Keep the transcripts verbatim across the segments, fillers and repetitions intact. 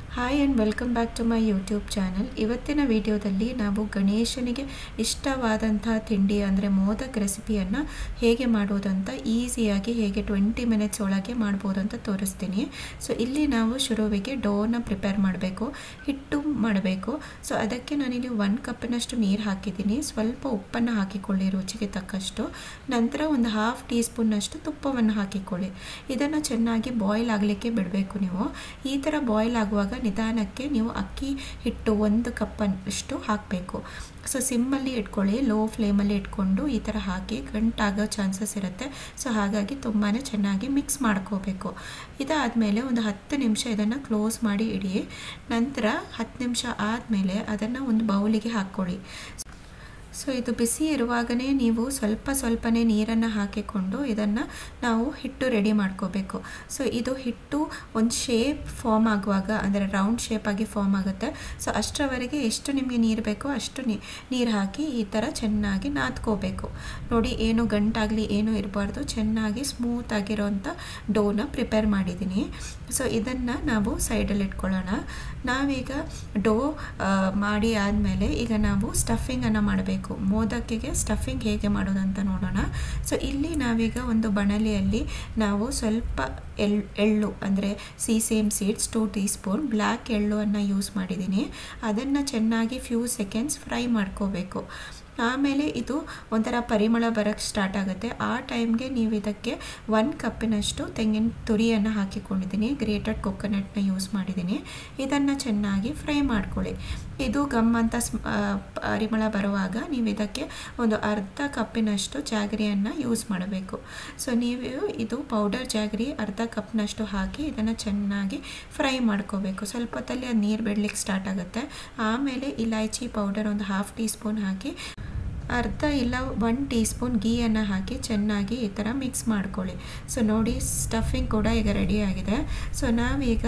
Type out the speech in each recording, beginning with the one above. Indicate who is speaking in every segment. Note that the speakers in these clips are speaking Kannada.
Speaker 1: Hi and welcome back to my YouTube channel. ಇವತ್ತಿನ ವಿಡಿಯೋದಲ್ಲಿ ನಾವು ಗಣೇಶನಿಗೆ ಇಷ್ಟವಾದಂಥ ತಿಂಡಿ ಅಂದರೆ ಮೋದಕ್ ರೆಸಿಪಿಯನ್ನು ಹೇಗೆ ಮಾಡೋದಂತ ಈಸಿಯಾಗಿ ಹೇಗೆ ಟ್ವೆಂಟಿ ಮಿನಿಟ್ಸ್ ಒಳಗೆ ಮಾಡ್ಬೋದಂತ ತೋರಿಸ್ತೀನಿ. ಸೊ ಇಲ್ಲಿ ನಾವು ಶುರುವಿಗೆ ಡೋನ ಪ್ರಿಪೇರ್ ಮಾಡಬೇಕು, ಹಿಟ್ಟು ಮಾಡಬೇಕು. ಸೊ ಅದಕ್ಕೆ ನಾನಿಲ್ಲಿ ಒಂದು ಕಪ್ಪಿನಷ್ಟು ನೀರು ಹಾಕಿದ್ದೀನಿ. ಸ್ವಲ್ಪ ಉಪ್ಪನ್ನು ಹಾಕಿಕೊಳ್ಳಿ ರುಚಿಗೆ ತಕ್ಕಷ್ಟು. ನಂತರ ಒಂದು ಹಾಫ್ ಟೀ ಸ್ಪೂನ್ನಷ್ಟು ತುಪ್ಪವನ್ನು ಹಾಕಿಕೊಳ್ಳಿ. ಇದನ್ನು ಚೆನ್ನಾಗಿ ಬಾಯ್ಲ್ ಆಗಲಿಕ್ಕೆ ಬಿಡಬೇಕು. ನೀವು ಈ ಥರ ಬಾಯ್ಲ್ ಆಗುವಾಗ ನಿಧಾನಕ್ಕೆ ನೀವು ಅಕ್ಕಿ ಹಿಟ್ಟು ಒಂದು ಕಪ್ಪಷ್ಟು ಹಾಕಬೇಕು. ಸೊ ಸಿಮ್ಮಲ್ಲಿ ಇಟ್ಕೊಳ್ಳಿ, ಲೋ ಫ್ಲೇಮಲ್ಲಿ ಇಟ್ಕೊಂಡು ಈ ಥರ ಹಾಕಿ ಗಂಟಾಗೋ ಚಾನ್ಸಸ್ ಇರುತ್ತೆ. ಸೊ ಹಾಗಾಗಿ ತುಂಬಾ ಚೆನ್ನಾಗಿ ಮಿಕ್ಸ್ ಮಾಡ್ಕೋಬೇಕು. ಇದಾದಮೇಲೆ ಒಂದು ಹತ್ತು ನಿಮಿಷ ಇದನ್ನು ಕ್ಲೋಸ್ ಮಾಡಿ ಇಡಿ. ನಂತರ ಹತ್ತು ನಿಮಿಷ ಆದಮೇಲೆ ಅದನ್ನು ಒಂದು ಬೌಲಿಗೆ ಹಾಕ್ಕೊಳ್ಳಿ. ಸೊ ಇದು ಬಿಸಿ ಇರುವಾಗಲೇ ನೀವು ಸ್ವಲ್ಪ ಸ್ವಲ್ಪನೇ ನೀರನ್ನು ಹಾಕಿಕೊಂಡು ಇದನ್ನು ನಾವು ಹಿಟ್ಟು ರೆಡಿ ಮಾಡ್ಕೋಬೇಕು. ಸೊ ಇದು ಹಿಟ್ಟು ಒಂದು ಶೇಪ್ ಫಾರ್ಮ್ ಆಗುವಾಗ ಅಂದರೆ ರೌಂಡ್ ಶೇಪಾಗಿ ಫಾರ್ಮ್ ಆಗುತ್ತೆ. ಸೊ ಅಷ್ಟರವರೆಗೆ ಎಷ್ಟು ನಿಮಗೆ ನೀರು ಬೇಕೋ ಅಷ್ಟು ನೀರು ಹಾಕಿ ಈ ಥರ ಚೆನ್ನಾಗಿ ನಾದ್ಕೋಬೇಕು. ನೋಡಿ, ಏನು ಗಂಟಾಗಲಿ ಏನೂ ಇರಬಾರ್ದು, ಚೆನ್ನಾಗಿ ಸ್ಮೂತಾಗಿರೋಂಥ ಡೋನ ಪ್ರಿಪೇರ್ ಮಾಡಿದ್ದೀನಿ. ಸೊ ಇದನ್ನು ನಾವು ಸೈಡಲ್ಲಿ ಇಟ್ಕೊಳ್ಳೋಣ. ನಾವೀಗ ಡೋ ಮಾಡಿ ಆದಮೇಲೆ ಈಗ ನಾವು ಸ್ಟಫಿಂಗನ್ನು ಮಾಡಬೇಕು. ಮೋದಕ್ಕಿಗೆ ಸ್ಟಫಿಂಗ್ ಹೇಗೆ ಮಾಡೋದಂತ ನೋಡೋಣ. ಸೊ ಇಲ್ಲಿ ನಾವೀಗ ಒಂದು ಬಣಲೆಯಲ್ಲಿ ನಾವು ಸ್ವಲ್ಪ ಎಳ್ ಎಳ್ಳು ಅಂದರೆ sesame seeds two teaspoon black ಎಳ್ಳು ಅನ್ನು ಯೂಸ್ ಮಾಡಿದ್ದೀನಿ. ಅದನ್ನು ಚೆನ್ನಾಗಿ ಫ್ಯೂ ಸೆಕೆಂಡ್ಸ್ ಫ್ರೈ ಮಾಡ್ಕೋಬೇಕು. ಆಮೇಲೆ ಇದು ಒಂಥರ ಪರಿಮಳ ಬರೋಕ್ಕೆ ಸ್ಟಾರ್ಟ್ ಆಗುತ್ತೆ. ಆ ಟೈಮ್ಗೆ ನೀವು ಇದಕ್ಕೆ ಒಂದು ಕಪ್ಪಿನಷ್ಟು ತೆಂಗಿನ ತುರಿಯನ್ನು ಹಾಕಿಕೊಂಡಿದ್ದೀನಿ. ಗ್ರೇಟೆಡ್ ಕೊಕೊನಟ್ನ ಯೂಸ್ ಮಾಡಿದ್ದೀನಿ. ಇದನ್ನು ಚೆನ್ನಾಗಿ ಫ್ರೈ ಮಾಡ್ಕೊಳ್ಳಿ. ಇದು ಗಮ್ ಅಂತ ಪರಿಮಳ ಬರುವಾಗ ನೀವು ಇದಕ್ಕೆ ಒಂದು ಅರ್ಧ ಕಪ್ಪಿನಷ್ಟು ಜಾಗರಿಯನ್ನು ಯೂಸ್ ಮಾಡಬೇಕು. ಸೊ ನೀವು ಇದು ಪೌಡರ್ ಜಾಗರಿ ಅರ್ಧ ಕಪ್ನಷ್ಟು ಹಾಕಿ ಇದನ್ನು ಚೆನ್ನಾಗಿ ಫ್ರೈ ಮಾಡ್ಕೋಬೇಕು. ಸ್ವಲ್ಪ ಹೊತ್ತಲ್ಲಿ ಅದು ನೀರು ಬಿಡಲಿಕ್ಕೆ ಸ್ಟಾರ್ಟ್ ಆಗುತ್ತೆ. ಆಮೇಲೆ ಇಲಾಯ್ಚಿ ಪೌಡರ್ ಒಂದು ಹಾಫ್ ಟೀ ಸ್ಪೂನ್ ಹಾಕಿ ಅರ್ಧ ಇಲ್ಲ ಒನ್ ಟೀ ಸ್ಪೂನ್ ಗೀಯನ್ನು ಹಾಕಿ ಚೆನ್ನಾಗಿ ಈ ಥರ ಮಿಕ್ಸ್ ಮಾಡ್ಕೊಳ್ಳಿ. ಸೊ ನೋಡಿ, ಸ್ಟಫಿಂಗ್ ಕೂಡ ಈಗ ರೆಡಿಯಾಗಿದೆ. ಸೊ ನಾವೀಗ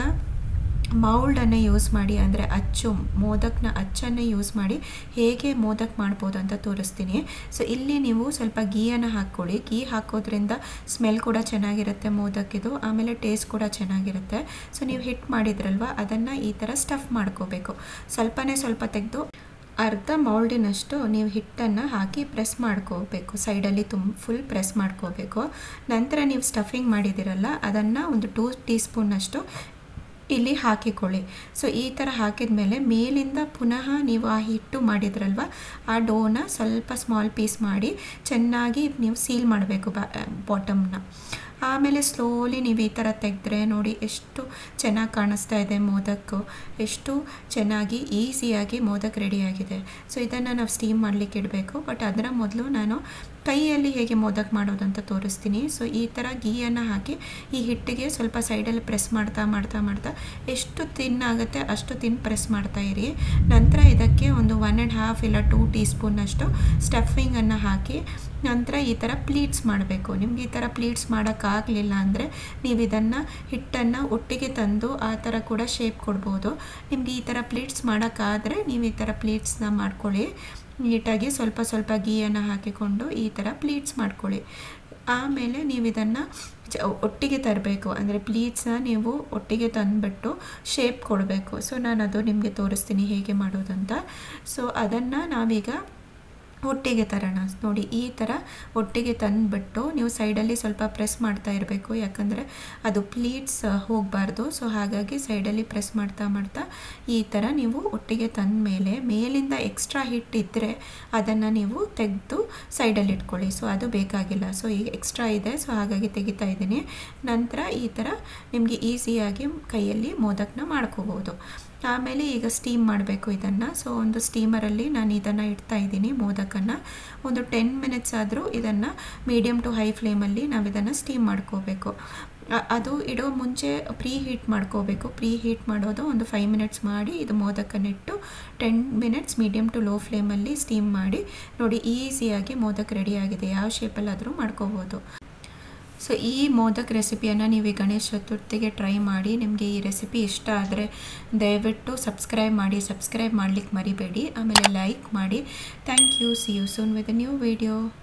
Speaker 1: ಮೌಲ್ಡನ್ನು ಯೂಸ್ ಮಾಡಿ ಅಂದರೆ ಅಚ್ಚು ಮೋದಕ್ನ ಅಚ್ಚನ್ನು ಯೂಸ್ ಮಾಡಿ ಹೇಗೆ ಮೋದಕ್ ಮಾಡ್ಬೋದು ಅಂತ ತೋರಿಸ್ತೀನಿ. ಸೊ ಇಲ್ಲಿ ನೀವು ಸ್ವಲ್ಪ ಗೀಯನ್ನು ಹಾಕ್ಕೊಳ್ಳಿ. ಗೀ ಹಾಕೋದ್ರಿಂದ ಸ್ಮೆಲ್ ಕೂಡ ಚೆನ್ನಾಗಿರುತ್ತೆ ಮೋದಕ್ಕಿದು, ಆಮೇಲೆ ಟೇಸ್ಟ್ ಕೂಡ ಚೆನ್ನಾಗಿರುತ್ತೆ. ಸೊ ನೀವು ಹಿಟ್ ಮಾಡಿದ್ರಲ್ವ ಅದನ್ನು ಈ ಥರ ಸ್ಟಫ್ ಮಾಡ್ಕೋಬೇಕು. ಸ್ವಲ್ಪನೇ ಸ್ವಲ್ಪ ತೆಗೆದು ಅರ್ಧ ಮೌಲ್ಡಿನಷ್ಟು ನೀವು ಹಿಟ್ಟನ್ನು ಹಾಕಿ ಪ್ರೆಸ್ ಮಾಡ್ಕೋಬೇಕು. ಸೈಡಲ್ಲಿ ತುಂಬ ಫುಲ್ ಪ್ರೆಸ್ ಮಾಡ್ಕೋಬೇಕು. ನಂತರ ನೀವು ಸ್ಟಫಿಂಗ್ ಮಾಡಿದಿರಲ್ಲ ಅದನ್ನು ಒಂದು ಟೂ ಟೀ ಸ್ಪೂನ್ನಷ್ಟು ಇಲ್ಲಿ ಹಾಕಿಕೊಳ್ಳಿ. ಸೊ ಈ ಥರ ಹಾಕಿದ ಮೇಲೆ ಮೇಲಿಂದ ಪುನಃ ನೀವು ಆ ಹಿಟ್ಟು ಮಾಡಿದ್ರಲ್ವ ಆ ಡೋನ ಸ್ವಲ್ಪ ಸ್ಮಾಲ್ ಪೀಸ್ ಮಾಡಿ ಚೆನ್ನಾಗಿ ನೀವು ಸೀಲ್ ಮಾಡಬೇಕು ಬಾಟಮ್ನ. ಆಮೇಲೆ ಸ್ಲೋಲಿ ನೀವು ಈ ಥರ ತೆಗೆದ್ರೆ ನೋಡಿ ಎಷ್ಟು ಚೆನ್ನಾಗಿ ಕಾಣಿಸ್ತಾ ಇದೆ ಮೋದಕ್ಕು. ಎಷ್ಟು ಚೆನ್ನಾಗಿ ಈಸಿಯಾಗಿ ಮೋದಕ್ ರೆಡಿಯಾಗಿದೆ. ಸೊ ಇದನ್ನು ನಾವು ಸ್ಟೀಮ್ ಮಾಡಲಿಕ್ಕೆ ಇಡಬೇಕು. ಬಟ್ ಅದರ ಮೊದಲು ನಾನು ಕೈಯಲ್ಲಿ ಹೇಗೆ ಮೋದಕ್ ಮಾಡೋದಂತ ತೋರಿಸ್ತೀನಿ. ಸೊ ಈ ಥರ ಗೀಯನ್ನು ಹಾಕಿ ಈ ಹಿಟ್ಟಿಗೆ ಸ್ವಲ್ಪ ಸೈಡಲ್ಲಿ ಪ್ರೆಸ್ ಮಾಡ್ತಾ ಮಾಡ್ತಾ ಮಾಡ್ತಾ ಎಷ್ಟು ತಿನ್ನಾಗುತ್ತೆ ಅಷ್ಟು ತಿನ್ ಪ್ರೆಸ್ ಮಾಡ್ತಾ ಇರಿ. ನಂತರ ಇದಕ್ಕೆ ಒಂದು ಒನ್ ಆ್ಯಂಡ್ ಹಾಫ್ ಇಲ್ಲ ಟೂ ಟೀ ಸ್ಪೂನ್ನಷ್ಟು ಸ್ಟಫಿಂಗನ್ನು ಹಾಕಿ ನಂತರ ಈ ಥರ ಪ್ಲೀಟ್ಸ್ ಮಾಡಬೇಕು. ನಿಮ್ಗೆ ಈ ಥರ ಪ್ಲೀಟ್ಸ್ ಮಾಡೋಕ್ಕಾಗಲಿಲ್ಲ ಅಂದರೆ ನೀವು ಇದನ್ನು ಹಿಟ್ಟನ್ನು ಒಟ್ಟಿಗೆ ತಂದು ಆ ಥರ ಕೂಡ ಶೇಪ್ ಕೊಡ್ಬೋದು. ನಿಮಗೆ ಈ ಥರ ಪ್ಲೀಟ್ಸ್ ಮಾಡೋಕ್ಕಾದರೆ ನೀವು ಈ ಥರ ಪ್ಲೀಟ್ಸ್ನ ಮಾಡ್ಕೊಳ್ಳಿ. ನೀಟಾಗಿ ಸ್ವಲ್ಪ ಸ್ವಲ್ಪ ಗೀಯನ್ನು ಹಾಕಿಕೊಂಡು ಈ ಥರ ಪ್ಲೀಟ್ಸ್ ಮಾಡ್ಕೊಳ್ಳಿ. ಆಮೇಲೆ ನೀವು ಇದನ್ನು ಒಟ್ಟಿಗೆ ತರಬೇಕು ಅಂದರೆ ಪ್ಲೀಟ್ಸ್ನ ನೀವು ಒಟ್ಟಿಗೆ ತಂದುಬಿಟ್ಟು ಶೇಪ್ ಕೊಡಬೇಕು. ಸೊ ನಾನು ಅದು ನಿಮಗೆ ತೋರಿಸ್ತೀನಿ ಹೇಗೆ ಮಾಡೋದಂತ. ಸೊ ಅದನ್ನು ನಾವೀಗ ಒಟ್ಟಿಗೆ ತರೋಣ. ನೋಡಿ, ಈ ಥರ ಒಟ್ಟಿಗೆ ತಂದುಬಿಟ್ಟು ನೀವು ಸೈಡಲ್ಲಿ ಸ್ವಲ್ಪ ಪ್ರೆಸ್ ಮಾಡ್ತಾ ಇರಬೇಕು, ಯಾಕಂದರೆ ಅದು ಪ್ಲೀಟ್ಸ್ ಹೋಗಬಾರ್ದು. ಸೊ ಹಾಗಾಗಿ ಸೈಡಲ್ಲಿ ಪ್ರೆಸ್ ಮಾಡ್ತಾ ಮಾಡ್ತಾ ಈ ಥರ ನೀವು ಒಟ್ಟಿಗೆ ತಂದ ಮೇಲೆ ಮೇಲಿಂದ ಎಕ್ಸ್ಟ್ರಾ ಹಿಟ್ಟಿದ್ದರೆ ಅದನ್ನು ನೀವು ತೆಗೆದು ಸೈಡಲ್ಲಿ ಇಟ್ಕೊಳ್ಳಿ. ಸೊ ಅದು ಬೇಕಾಗಿಲ್ಲ. ಸೊ ಈಗ ಎಕ್ಸ್ಟ್ರಾ ಇದೆ, ಸೊ ಹಾಗಾಗಿ ತೆಗಿತಾ ಇದ್ದೀನಿ. ನಂತರ ಈ ಥರ ನಿಮಗೆ ಈಸಿಯಾಗಿ ಕೈಯಲ್ಲಿ ಮೋದಕ್ನ ಮಾಡ್ಕೋಬೋದು. ಆಮೇಲೆ ಈಗ ಸ್ಟೀಮ್ ಮಾಡಬೇಕು ಇದನ್ನು. ಸೊ ಒಂದು ಸ್ಟೀಮರಲ್ಲಿ ನಾನು ಇದನ್ನು ಇಡ್ತಾ ಇದ್ದೀನಿ ಮೋದಕನ್ನು. ಒಂದು ಟೆನ್ ಮಿನಿಟ್ಸ್ ಆದರೂ ಇದನ್ನು ಮೀಡಿಯಮ್ ಟು ಹೈ ಫ್ಲೇಮಲ್ಲಿ ನಾವು ಇದನ್ನು ಸ್ಟೀಮ್ ಮಾಡ್ಕೋಬೇಕು. ಅದು ಇಡೋ ಮುಂಚೆ ಪ್ರೀ ಹೀಟ್ ಮಾಡ್ಕೋಬೇಕು. ಪ್ರೀ ಹೀಟ್ ಮಾಡೋದು ಒಂದು ಫೈವ್ ಮಿನಿಟ್ಸ್ ಮಾಡಿ ಇದು ಮೋದಕನ್ನಿಟ್ಟು ten minutes medium to low ಫ್ಲೇಮಲ್ಲಿ ಸ್ಟೀಮ್ ಮಾಡಿ. ನೋಡಿ, ಈಸಿಯಾಗಿ ಮೋದಕ್ ರೆಡಿಯಾಗಿದೆ. ಯಾವ ಶೇಪಲ್ಲಾದರೂ ಮಾಡ್ಕೋಬೋದು. ಸೊ ಈ ಮೋದಕ್ ರೆಸಿಪಿಯನ್ನು ನೀವು ಈ ಗಣೇಶ ಚತುರ್ಥಿಗೆ ಟ್ರೈ ಮಾಡಿ. ನಿಮಗೆ ಈ ರೆಸಿಪಿ ಇಷ್ಟ ಆದರೆ ದಯವಿಟ್ಟು ಸಬ್ಸ್ಕ್ರೈಬ್ ಮಾಡಿ. ಸಬ್ಸ್ಕ್ರೈಬ್ ಮಾಡಲಿಕ್ಕೆ ಮರಿಬೇಡಿ. ಆಮೇಲೆ ಲೈಕ್ ಮಾಡಿ. Thank you. See you soon with a new video.